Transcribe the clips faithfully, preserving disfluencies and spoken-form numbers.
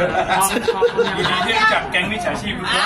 ยินดีที่รู้จักแก๊งมิจฉาชีพทุกคน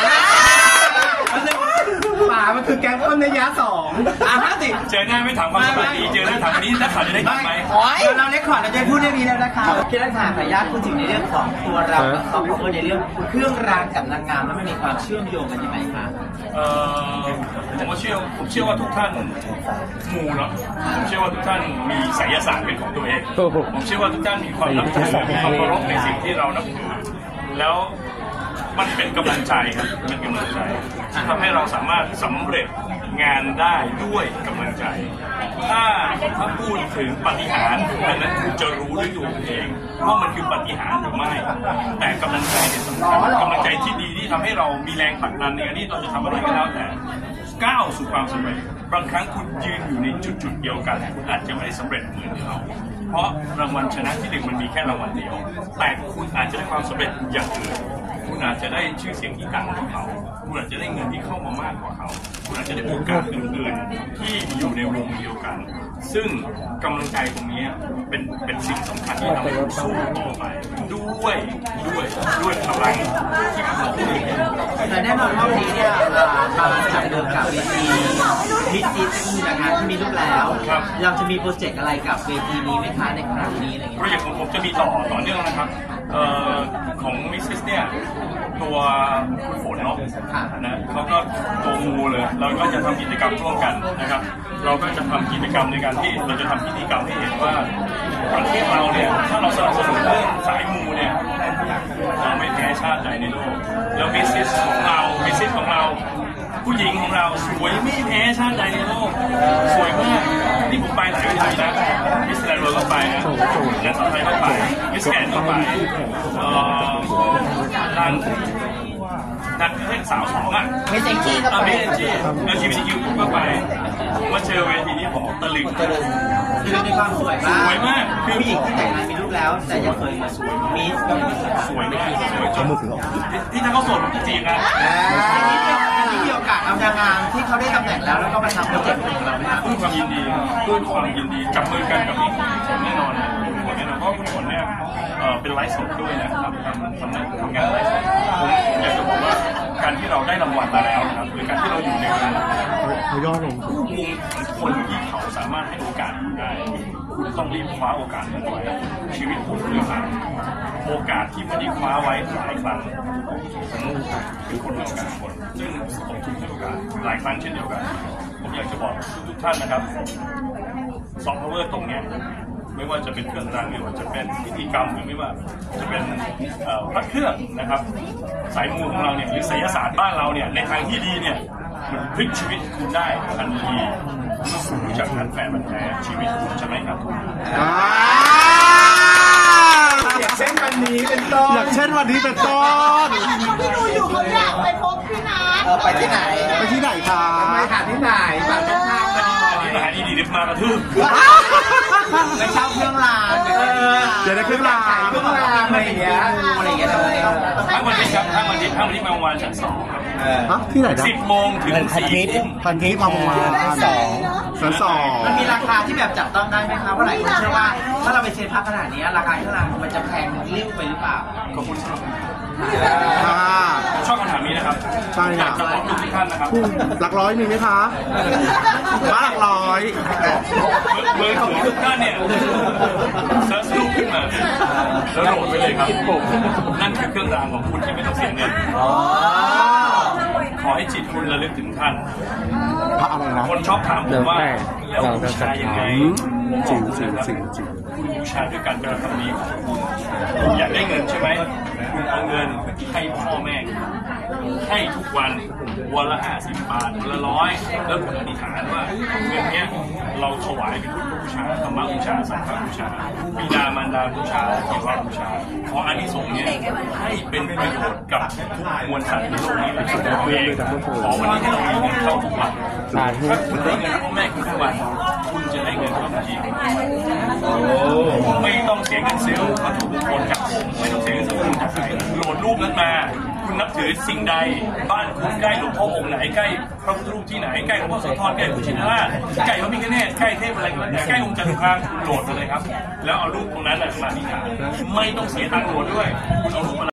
ป่ามันคือแก๊งต้นในยะสองอ่ะห้าสิบเจอหน้าไม่ถามความสบายดีเจอหน้าถามวันนี้นักข่าวจะได้ยินไหมเดี๋ยวเราเล็กขอเราจะพูดเรื่องนี้แล้วนะคะที่นักข่าวขายญาติพูดถึงในเรื่องของตัวเรากับเขาพูดในเรื่องเครื่องรางกับนางงามแล้วมันมีความเชื่อมโยงกันยังไงคะเออผมเชื่อผมเชื่อว่าทุกท่านมูเนาะผมเชื่อว่าทุกท่านมีไสยศาสตร์เป็นของตัวเองผมเชื่อว่าทุกท่านมีความนับถือมีความเคารพในสิ่งที่เรานับถือแล้วมันเป็นกำลังใจครับเป็นกำลังใจที่ทำให้เราสามารถสำเร็จงานได้ด้วยกำลังใจถ้าถ้าพูดถึงปาฏิหาริย์อันนั้นคุณจะรู้ด้วยตัวเองว่ามันคือปาฏิหาริย์หรือไม่แต่กำลังใจเนี่ยสำคัญกำลังใจที่ดีที่ทำให้เรามีแรงผลักดันในการที่เราจะทำอะไรก็แล้วแต่ก้าวสู่ความสำเร็จบางครั้งคุณยืนอยู่ในจุดจุดเดียวกันคุณอาจจะไม่ได้สำเร็จเหมือนเขาเพราะรางวัลชนะที่หนึ่งมันมีแค่รางวัลเดียวแต่คุณอาจจะได้ความสำเร็จอย่างอื่นคุณอาจจะได้ชื่อเสียงที่ดังกว่าเขาคุณอาจจะได้เงินที่เข้ามามากกว่าเขาคุณอาจจะได้โอกาสอื่นๆที่อยู่ในวงเดียวกันซึ่งกำลังใจตรงนี้เป็นเป็นสิ่งสำคัญที่ทำให้เราสู้ต่อไปด้วยด้วยด้วยพลังที่เรามีแต่แน่นอนว่าวันนี้เนี่ยเราจับเดิมกับเวทีมิสซิสที่นะคะที่มีลูกแล้วเราจะมีโปรเจกต์อะไรกับเวทีนี้ไหมคะในครั้งนี้อะไรเงี้ยโปรเจกต์ของผมจะมีต่อต่อเนื่องนะครับของมิสซิสเนี่ยตัวคุณฝนเนาะนะเขาก็ตัวงูเลยเราก็จะทำกิจกรรมร่วมกันนะครับเราก็จะทำกิจกรรมในการที่เราจะทำพิธีกรรมให้เห็นว่าประเทศเราเนี่ยถ้าเราสนับสนุนเรื่องสายมูเนี่ยเราไม่แพ้ชาติใดในโลกแล้วมิสซิสของเรามิสซิสของเราผู้หญิงของเราสวยไม่แพ้ชาติใดในโลกสวยมากที่ผมไปหลายเวทีนะมิสแกรนด์เวิลด์ก็ไปนะนักสาวไทยก็ไปมิสแกรนด์ก็ไปทางนักเล่นสาวสองอ่ะไม่เซ็งจี้ก็ไปไม่เซ็งจี้แล้วจีบีคิวผมก็ไปผมมาเจอเวทีนี้ผมตะลึงตะลึงคือในความสวยมากสวยมากคือผู้หญิงที่แต่งงานมีลูกแล้วแต่ยังเคยมาสวยมิสสวยมากสวยจนที่ถ้าเขาโสดผมจะจีบนะที่มีโอกาสเอานางงามที่เขาได้ตำแหน่งแล้วแล้วก็มาทำโปรเจกต์ของเราไหมครับด้วยความยินดีด้วยความยินดีจับมือกันกับพี่แน่นอนคุณฝนแน่นอนเพราะคุณฝนเนี่ยเป็นไลฟ์สดด้วยนะครับทำทำทำงานไลฟ์สดผมอยากจะบอกว่าการที่เราได้รางวัลมาแล้วนะครับหรือการที่เราอยู่ในวงย่อลงคนที่เขาสามารถให้โอกาสคุณได้คุณต้องรีบคว้าโอกาสนั้นไว้ชีวิตผมเรื่องโอกาสที่ไม่ได้คว้าไว้หลายครั้งผมเป็นคนให้โอกาสคนซึ่งผมถูกให้โอกาสหลายครั้งเช่นเดียวกันผมอยากจะบอกทุกท่านนะครับซอฟต์พาวเวอร์ตรงเนี้ยไม่ว่าจะเป็นเครื่องรางไม่ว่าจะเป็นพิธีกรรมหรือไม่ว่าจะเป็นพระเครื่องนะครับสายมูของเราเนี่ยหรือไสยศาสตร์บ้านเราเนี่ยในทางที่ดีเนี่ยมันพลิกชีวิตคุณได้ทันทีรู้จักทันแฟนมันแท้ชีวิตคุณจะไม่ขาดทุนอย่างเช่นวันนี้เป็นต้นอย่างเช่นวันนี้เป็นต้นที่ดูอยู่เขาอยากไปพบพี่นัทไปที่ไหนไปที่ไหนคะไปหาที่ไหนฝากข้างๆอันนี้มาหาดีดีๆมากระทืบไปเช่าเครื่องรางจะได้เครื่องรางเครื่องรางอะไรอย่างเงี้ยอะไรอย่างเงี้ยทั้งวันนี้ครับทั้งวันนี้ทั้งวันนี้มาวันชั้นสองครับที่ไหนนะสิบโมงถึงสี่ทุ่มพันทิพย์มาประมาณสองชั้นสองมันมีราคาที่แบบจับต้องได้ไหมครับว่าหลายคนเชื่อว่าถ้าเราไปเซ็นพักขนาดนี้ราคาเครื่องรางมันจะแพงริ้วไปหรือเปล่าขอบคุณครับชอบคำถามนี้นะครับใช่อยากจะบอกทุกท่านนะครับหลักร้อยมีไหมคะบ้าหลักร้อยเบอร์ของทุกท่านเนี่ยเซิร์ชรูปขึ้นมาแล้วโหลดไปเลยครับนั่นคือเครื่องรางของคุณที่ไม่ต้องเสียเงินขอให้จิตคุณระลึกถึงท่านพระอะไรนะคนชอบถามผมว่าแล้วบูชายังไงจริงจริงจริงจริงคุณบูชาด้วยการกระทำนี้ของคุณคุณอยากได้เงินใช่ไหมคุณเอาเงินให้พ่อแม่ให้ทุกวันวันละห้าสิบบาทวันละร้อยแล้วคุณอธิษฐานว่าเงินเนี้ยเราถวายเป็นพุทธบูชาธรรมบูชาสังฆบูชาบิดามารดาบูชาเทวบูชาขออานิสงส์เนี้ยให้เป็นประโยชน์กับทุกมวลสัตว์ในโลกนี้เป็นตัวเองขอวันนี้ให้เรามีเงินเข้าทุกวันถ้าคุณได้เงินพ่อแม่คุณทุกวันคุณจะได้เงินเข้าทันทีไม่ต้องเสียเงินซื้อวัตถุมงคลจากผมไม่ต้องเสียเงินซื้อจากใครโหลดรูปนั้นมาคุณนับถือสิ่งใดบ้านคุณใกล้หลวงพ่อองค์ไหนใกล้พระพุทธรูปที่ไหนใกล้หลวงพ่อโสธรใกล้พุทธชินราชใกล้พระพิฆเนศใกล้เทพอะไรก็แล้วแต่ใกล้องค์จตุคามคุณโหลดมาเลยครับแล้วเอารูปตรงนั้นมาอธิษฐานไม่ต้องเสียตังค์โหลดด้วยคุณเอารูป